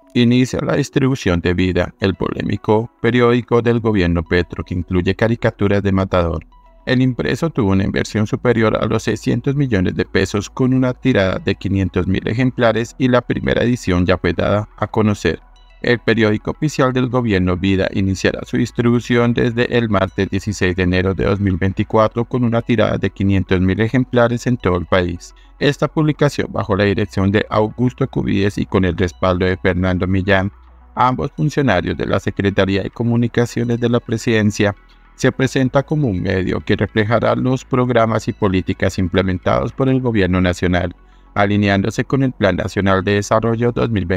Inicia la distribución de Vida, el polémico periódico del gobierno Petro que incluye caricaturas de Matador. El impreso tuvo una inversión superior a los 600 millones de pesos con una tirada de 500.000 ejemplares y la primera edición ya fue dada a conocer. El periódico oficial del gobierno Vida iniciará su distribución desde el martes 16 de enero de 2024 con una tirada de 500.000 ejemplares en todo el país. Esta publicación, bajo la dirección de Augusto Cubides y con el respaldo de Fernando Millán, ambos funcionarios de la Secretaría de Comunicaciones de la Presidencia, se presenta como un medio que reflejará los programas y políticas implementados por el Gobierno Nacional, alineándose con el Plan Nacional de Desarrollo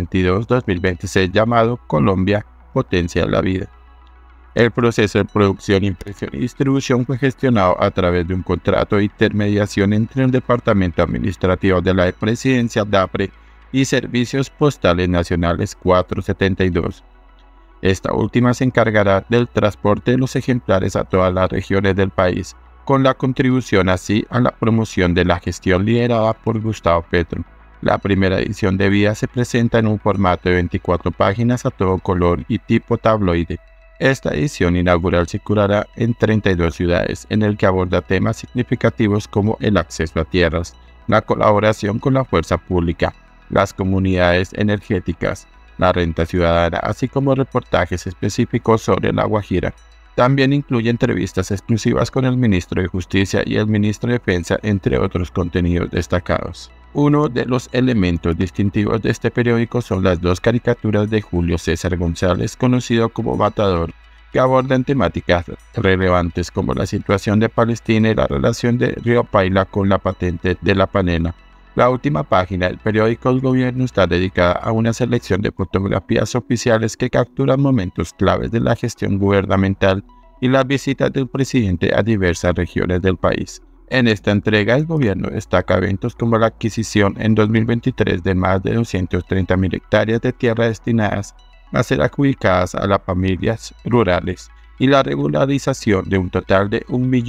2022-2026 llamado Colombia, Potencia de la Vida. El proceso de producción, impresión y distribución fue gestionado a través de un contrato de intermediación entre el Departamento Administrativo de la Presidencia DAPRE y Servicios Postales Nacionales 472. Esta última se encargará del transporte de los ejemplares a todas las regiones del país, con la contribución así a la promoción de la gestión liderada por Gustavo Petro. La primera edición de Vida se presenta en un formato de 24 páginas a todo color y tipo tabloide. Esta edición inaugural circulará en 32 ciudades, en el que aborda temas significativos como el acceso a tierras, la colaboración con la fuerza pública, las comunidades energéticas, la renta ciudadana, así como reportajes específicos sobre la Guajira. También incluye entrevistas exclusivas con el ministro de Justicia y el ministro de Defensa, entre otros contenidos destacados. Uno de los elementos distintivos de este periódico son las dos caricaturas de Julio César González, conocido como Matador, que abordan temáticas relevantes como la situación de Palestina y la relación de Río Paila con la patente de la panela. La última página del periódico del gobierno está dedicada a una selección de fotografías oficiales que capturan momentos claves de la gestión gubernamental y las visitas del presidente a diversas regiones del país. En esta entrega, el gobierno destaca eventos como la adquisición en 2023 de más de 230.000 hectáreas de tierra destinadas a ser adjudicadas a las familias rurales y la regularización de un total de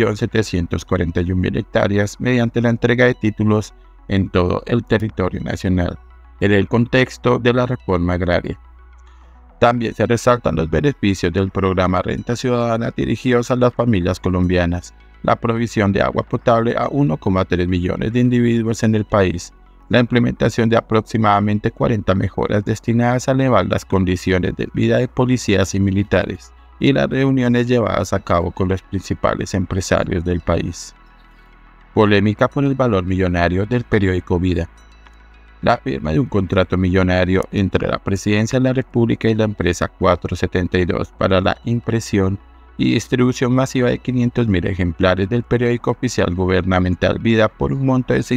1.741.000 hectáreas mediante la entrega de títulos en todo el territorio nacional, en el contexto de la reforma agraria. También se resaltan los beneficios del programa Renta Ciudadana dirigidos a las familias colombianas, la provisión de agua potable a 1,3 millones de individuos en el país, la implementación de aproximadamente 40 mejoras destinadas a elevar las condiciones de vida de policías y militares, y las reuniones llevadas a cabo con los principales empresarios del país. Polémica por el valor millonario del periódico Vida. La firma de un contrato millonario entre la Presidencia de la República y la empresa 472 para la impresión y distribución masiva de 500.000 ejemplares del periódico oficial gubernamental Vida por un monto de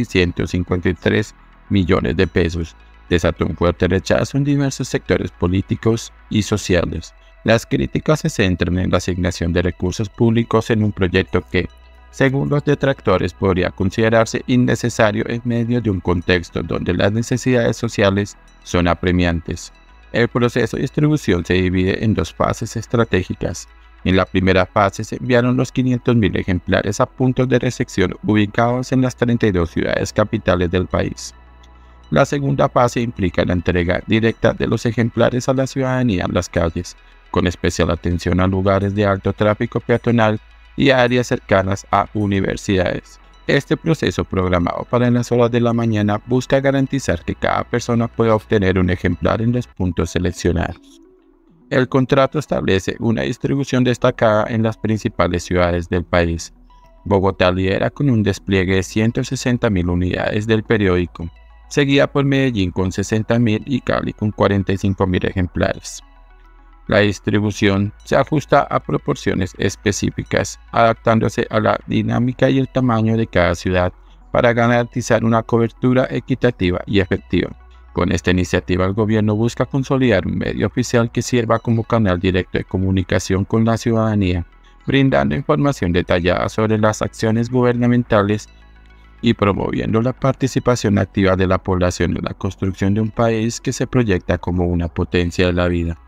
653 millones de pesos desató un fuerte rechazo en diversos sectores políticos y sociales. Las críticas se centran en la asignación de recursos públicos en un proyecto que, según los detractores, podría considerarse innecesario en medio de un contexto donde las necesidades sociales son apremiantes. El proceso de distribución se divide en dos fases estratégicas. En la primera fase se enviaron los 500.000 ejemplares a puntos de recepción ubicados en las 32 ciudades capitales del país. La segunda fase implica la entrega directa de los ejemplares a la ciudadanía en las calles, con especial atención a lugares de alto tráfico peatonal y áreas cercanas a universidades. Este proceso, programado para las horas de la mañana, busca garantizar que cada persona pueda obtener un ejemplar en los puntos seleccionados. El contrato establece una distribución destacada en las principales ciudades del país. Bogotá lidera con un despliegue de 160.000 unidades del periódico, seguida por Medellín con 60.000 y Cali con 45.000 ejemplares. La distribución se ajusta a proporciones específicas, adaptándose a la dinámica y el tamaño de cada ciudad para garantizar una cobertura equitativa y efectiva. Con esta iniciativa, el gobierno busca consolidar un medio oficial que sirva como canal directo de comunicación con la ciudadanía, brindando información detallada sobre las acciones gubernamentales y promoviendo la participación activa de la población en la construcción de un país que se proyecta como una potencia de la vida.